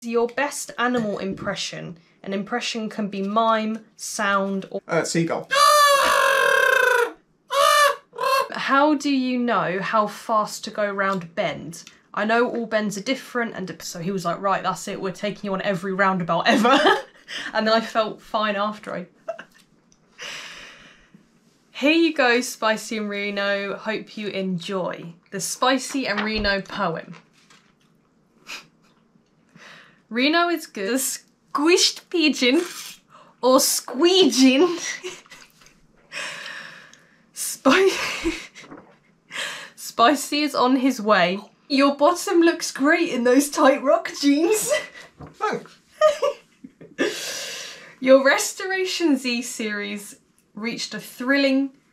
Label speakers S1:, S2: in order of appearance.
S1: Your best animal impression. An impression can be mime, sound, or...
S2: Seagull.
S1: How do you know how fast to go round a bend? I know all bends are different, and so he was like, right, that's it, we're taking you on every roundabout ever. And then I felt fine after. Here you go, Spicy and Reno. Hope you enjoy the Spicy and Reno poem. Reno is good. Squished pigeon or squeeging. Spicy is on his way. Your bottom looks great in those tight RHOK jeans.
S2: Thanks.
S1: Your Restoration Z series reached a thrilling